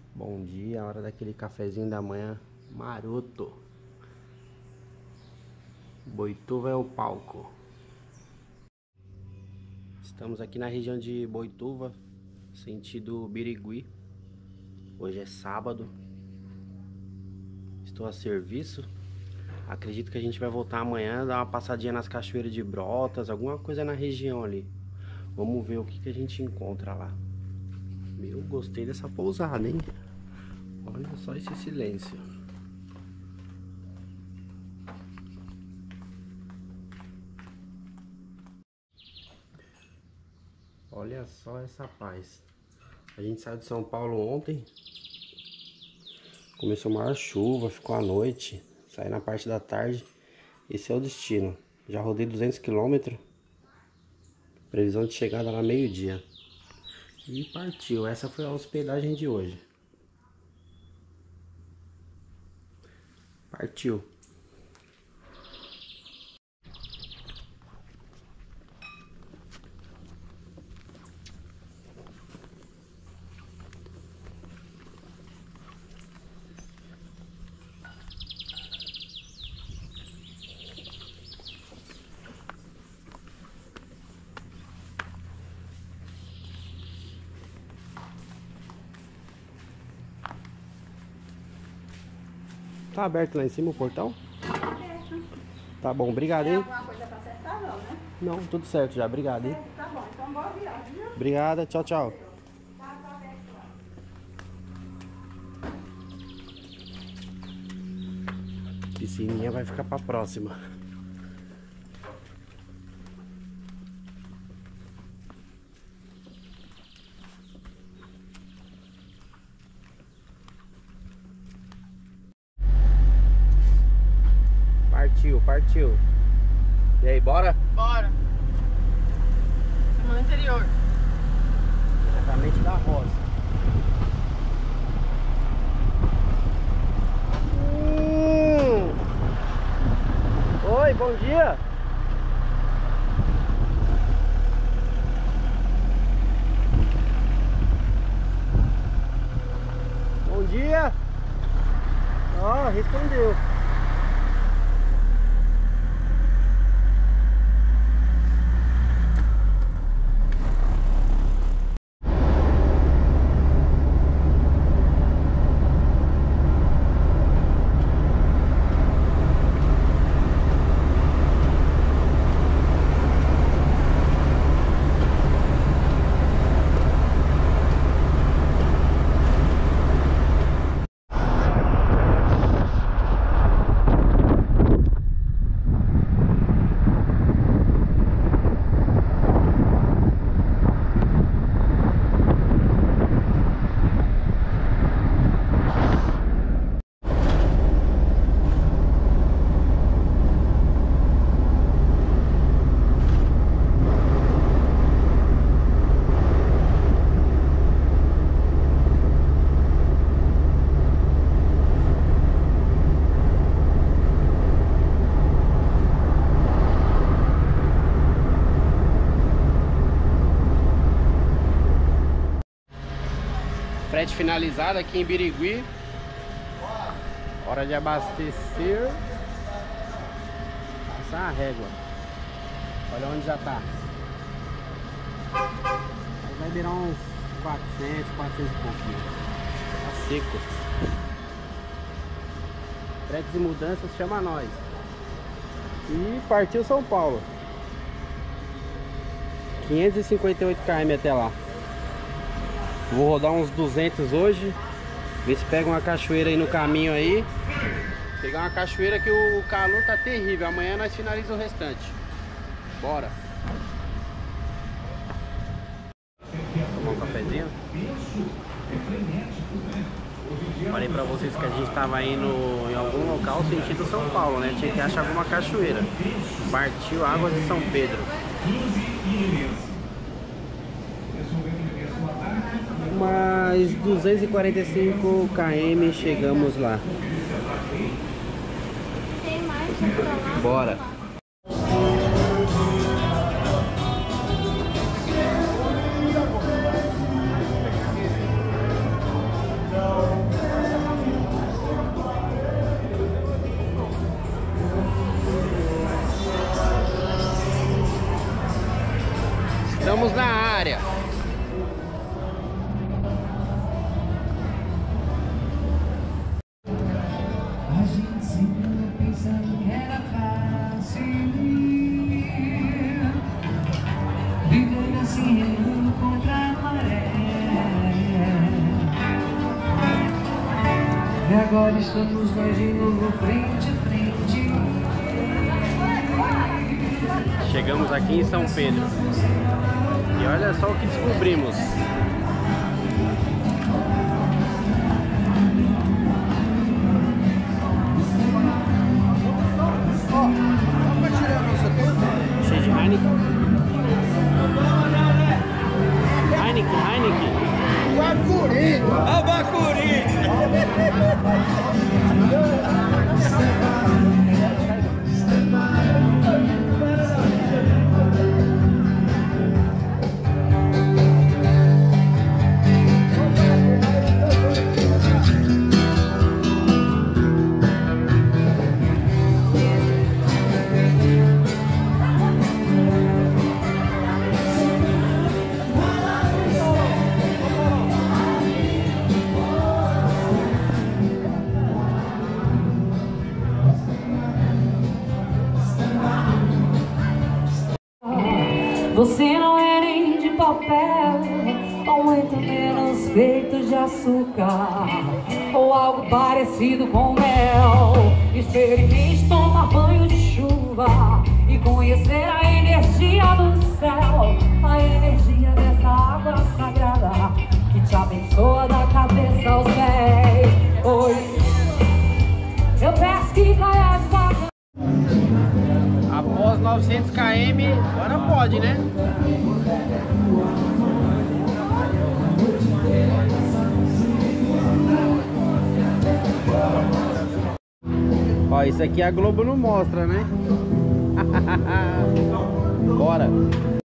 Bom dia, hora daquele cafezinho da manhã maroto. Boituva é o palco. Estamos aqui na região de Boituva, sentido Birigui. Hoje é sábado. Estou a serviço. Acredito que a gente vai voltar amanhã, dar uma passadinha nas cachoeiras de Brotas, alguma coisa na região ali. Vamos ver o que a gente encontra lá. Meu, gostei dessa pousada, hein? Olha só esse silêncio. Olha só essa paz. A gente saiu de São Paulo ontem. Começou a maior chuva, ficou à noite. Saí na parte da tarde. Esse é o destino. Já rodei 200 km. Previsão de chegada lá meio-dia. E partiu. Essa foi a hospedagem de hoje. Partiu. Tá aberto lá em cima o portão? Tá aberto. Tá bom, obrigado, Tem hein? alguma coisa pra acertar, não, né? Não, tudo certo já, obrigado, hein? Tá bom, então boa viagem, viu? Obrigada, tchau, tchau. Tá aberto lá. Piscininha vai ficar pra próxima. Partiu, partiu. E aí, bora? Bora. Estamos no interior. Diretamente da roça. Oi, bom dia. Bom dia. Ó, respondeu. Frete finalizado aqui em Birigui. Hora de abastecer. Passar a régua. Olha onde já tá. Aí vai virar uns 400 e pouquinho. Tá seco. Fretes e mudanças, chama nós. E partiu São Paulo. 558 km até lá. Vou rodar uns 200 hoje. Ver se pega uma cachoeira aí no caminho aí. Pegar uma cachoeira que o calor tá terrível. Amanhã nós finalizamos o restante. Bora. Tomar um cafezinho. Falei pra vocês que a gente tava indo em algum local sentido São Paulo, né? Tinha que achar alguma cachoeira. Partiu Águas de São Pedro. Mais 245 km chegamos lá. Tem mais pra lá. Bora. E agora estamos nós de novo frente a frente. Chegamos aqui em São Pedro. E olha só o que descobrimos. Cheio de Heineken. Heineken. Bacuri! A Bacuri! Você não é nem de papel, ou muito menos feito de açúcar, ou algo parecido com mel. Experimente tomar banho de chuva e conhecer a energia do céu, a energia dessa água sagrada que te abençoa da cabeça aos pés. Hoje eu peço que caia devagar. Após 900 km, agora pode, né? Ó, isso aqui a Globo não mostra, né? Bora!